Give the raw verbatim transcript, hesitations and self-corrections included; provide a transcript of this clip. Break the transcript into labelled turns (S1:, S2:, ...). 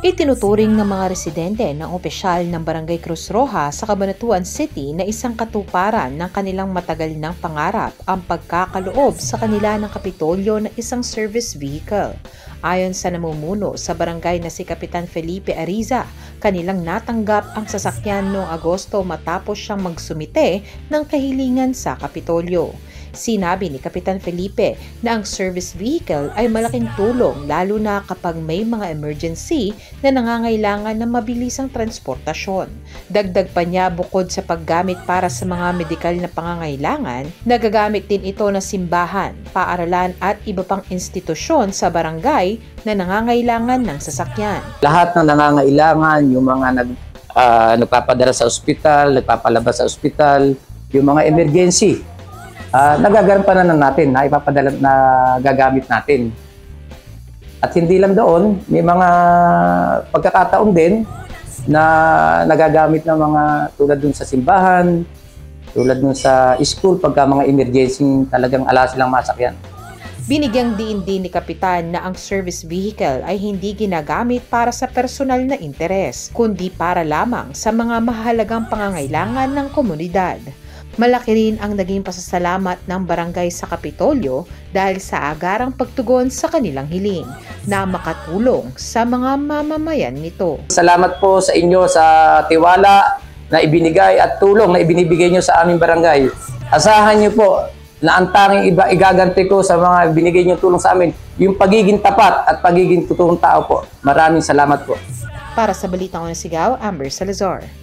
S1: Itinuturing ng mga residente ng opisyal ng Barangay Cruz Roja sa Cabanatuan City na isang katuparan ng kanilang matagal ng pangarap ang pagkakaloob sa kanila ng Kapitolyo ng isang service vehicle. Ayon sa namumuno sa barangay na si Kapitan Felipe Ariza, kanilang natanggap ang sasakyan noong Agosto matapos siyang magsumite ng kahilingan sa Kapitolyo. Sinabi ni Kapitan Felipe na ang service vehicle ay malaking tulong lalo na kapag may mga emergency na nangangailangan ng mabilisang transportasyon. Dagdag pa niya, bukod sa paggamit para sa mga medikal na pangangailangan, nagagamit din ito ng simbahan, paaralan at iba pang institusyon sa barangay na nangangailangan ng sasakyan.
S2: Lahat ng nangangailangan, yung mga nag, uh, nagpapadala sa ospital, nagpapalabas sa ospital, yung mga emergency, Uh, nagagampanan na natin, na ipapadala na gagamit natin. At hindi lang doon, may mga pagkakataon din na nagagamit ng mga tulad dun sa simbahan, tulad dun sa school, pagka mga emergency talagang ala silang masakyan.
S1: Binigyang diin din ni Kapitan na ang service vehicle ay hindi ginagamit para sa personal na interes, kundi para lamang sa mga mahalagang pangangailangan ng komunidad. Malaki rin ang naging pasasalamat ng barangay sa Kapitolyo dahil sa agarang pagtugon sa kanilang hiling na makatulong sa mga mamamayan nito.
S2: Salamat po sa inyo sa tiwala na ibinigay at tulong na ibinibigay nyo sa aming barangay. Asahan nyo po na ang tanging iba igaganti ko sa mga binigay nyo tulong sa amin, yung pagiging tapat at pagiging totoong tao po. Maraming salamat po.
S1: Para sa Balitang Unang Sigaw, Amber Salazar.